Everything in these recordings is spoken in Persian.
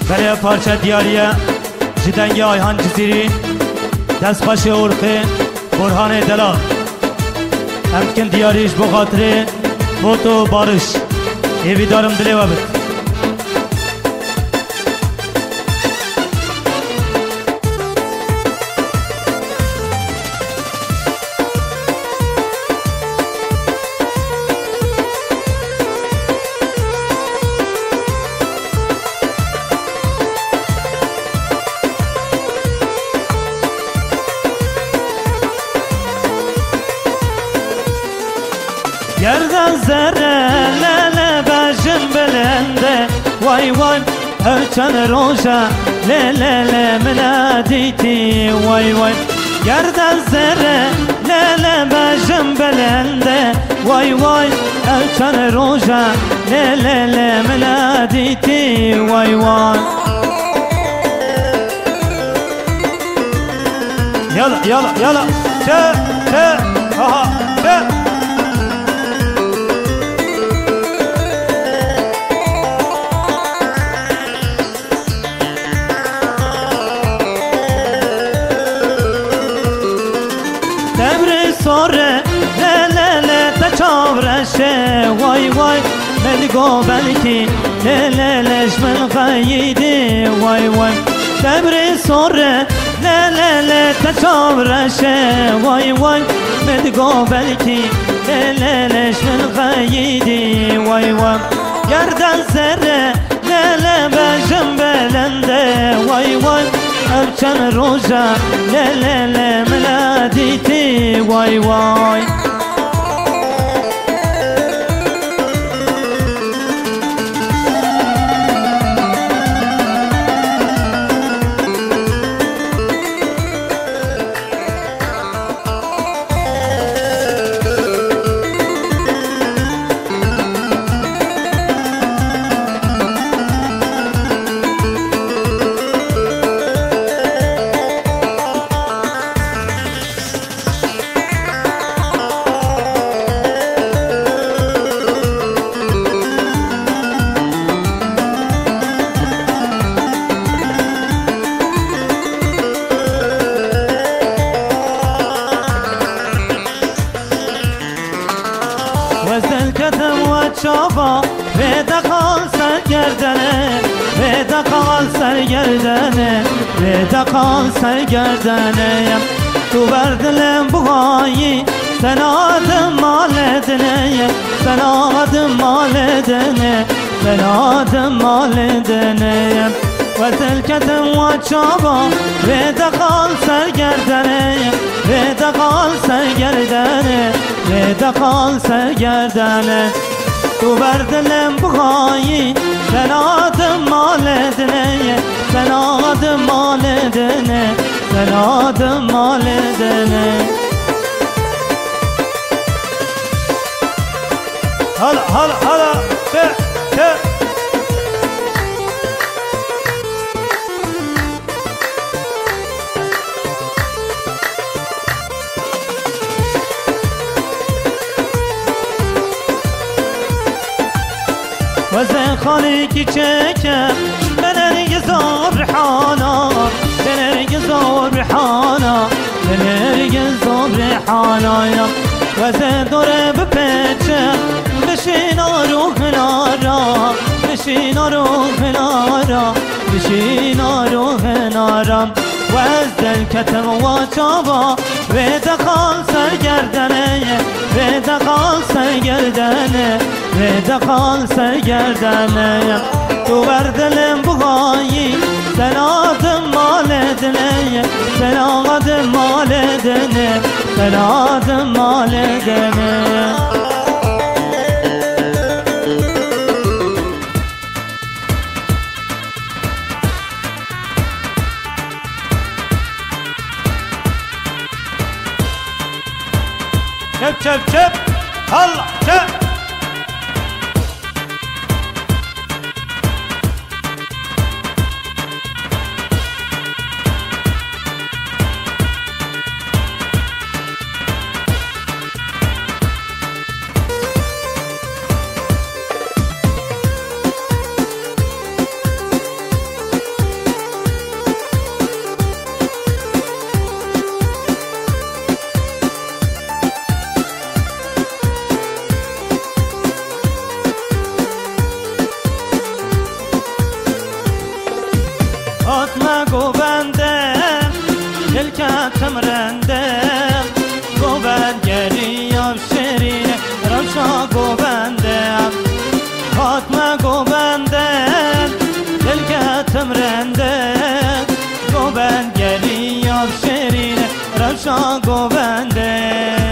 برای پارچه دیاریه جدنگ آیهان جزیری دستخوش ارقی برهان دلال همکن دیاریش بخاطره فوتو بارش ایوی دارم دلی و بد گردن زره لله بجم بلنده وای وای هرچن روشا لله منادیتی وای وای گردن زره لله بجم بلنده وای وای هرچن روشا لله منادیتی وای وای يلا يلا يلا تا تا ها تا سوره لله تچاورشه وای وای ملگو بلکی للش من قیدی وای وای دبر سوره لله تچاورشه وای وای ملگو بلکی للش من قیدی وای وای گردن زره لله بجم بلنده وای وای هرچن روزا لله ملادیتی وای وای وزن کتم و چابا بدقال سرگردنه بدقال سرگردنه بدقال سرگردنه تو بردلم بغایی سنادم مالدنه سنادم مالدنه سنادم مالدنه وزن کتم و چابا بدقال سرگردنه بدقال سرگردنه بدقال سرگردنه تو بردلم بغایی سنادم مالدنه سنادم مالدنه سنادم مالدنه هلا هلا هلا تا تا وزن خالقی چکم بنرگ زور حانا بنرگ زور حانا بنرگ زور حانا وزن دوره بپچم بشین روح نارا بشین روح نارا بشین روح نارا وزن کتم و چابا بدقال سرگردنه بدقال سرگردنه بدقال سرگردنه تو بردلم بغایی سنادم مالدنه سنادم مالدنه سنادم مالدنه شب شب شب هلا شب روشا گوبنده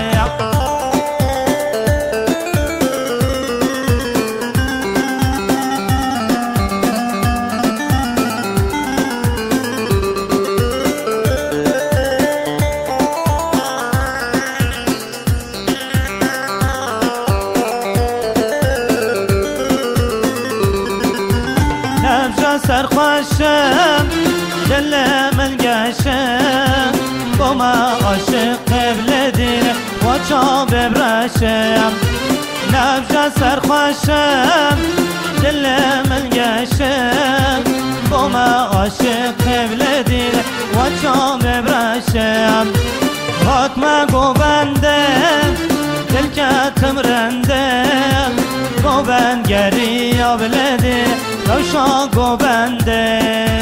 سرخوشم دل من گشم با ما عاشق قبل دینه و چا ببرشم نبجا سرخوشم دل من گشم با ما عاشق قبل دینه و چا ببرشم حکم گوبنده دل کتم رنده گوبندگری یا بلده روشا گوبنده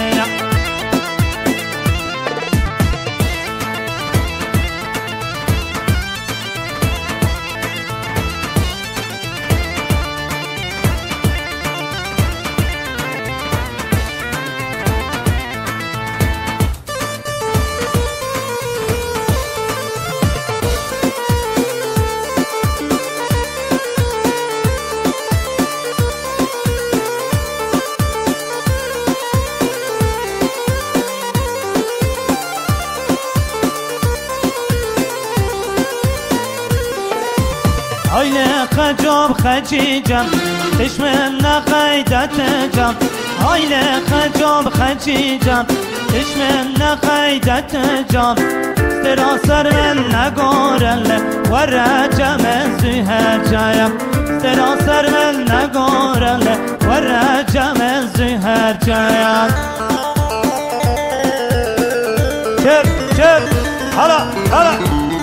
آیله خجاب خجیجم چشمم نقیدت جم آیله خجاب خجیجم چشمم نقیدت جم سراسر من نگارل و رجم زهر جایم سراسر من نگارل و رجم زهر جایم چپ چپ حالا حالا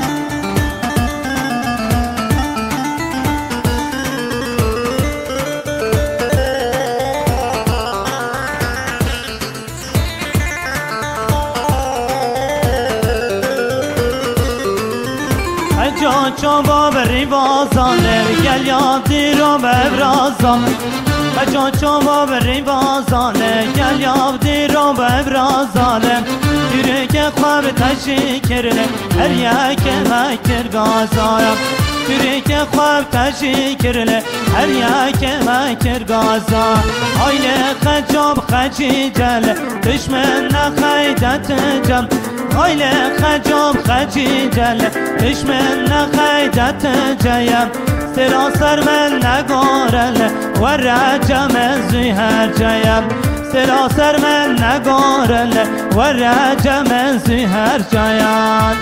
جا با بری بازانه گل یاد دیرو ببرازم جا با بری بازانه گل یاد دیرو ببرازانه دیره که خواب تشی کرده هر یک مکر گازایم دیره که خواب تشی کرده هر یک مکر گازا آیله خجاب خجی جل دشمن نخیدت جم آیله خجاب خجی جل دشمن نخیدت جیم سراسر من نگارل و رجم زهر جیم سراسر من نگارل و رجم زهر جیم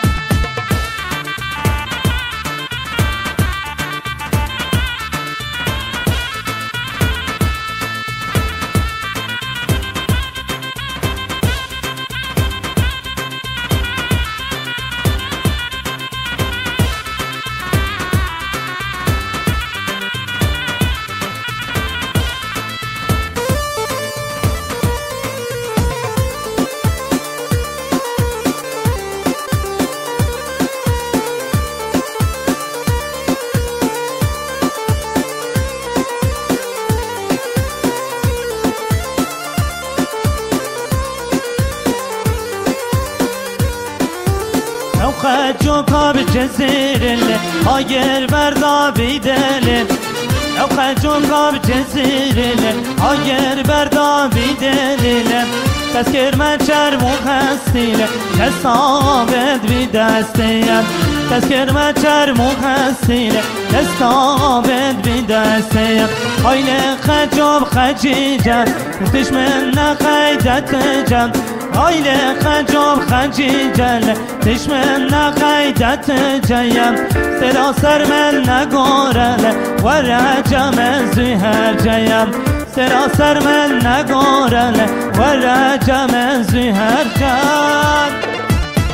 خجو کاب جزیرل آگر بردا بیدل او خجو کاب جزیرل آگر بردا بیدل تذکر من چرمو هستیل کسابت بی دستیم تذکر من چرمو هستیل کسابت بی دستیم آیله خجوب خجیجم دشمن نخیدت جم آیله خجاب خجی جل دشمن نقیدت جیم سراسر من نگارل و رجم زهر جیم سراسر من نگارل و رجم زهر جیم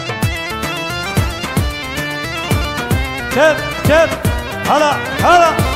چپ چپ حالا حالا